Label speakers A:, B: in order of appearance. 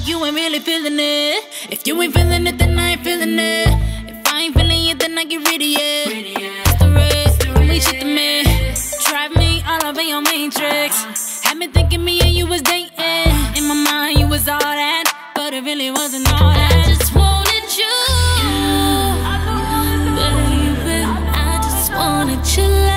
A: you ain't really feeling it. If you ain't feeling it, then I ain't feeling it. If I ain't feeling it, then I get rid of it. It's the rest, only shit to me. Drive me all over your matrix. Had me thinking me and you was dating. In my mind, you was all that, but it really wasn't all that. I just wanted you, baby. I just wanted your love.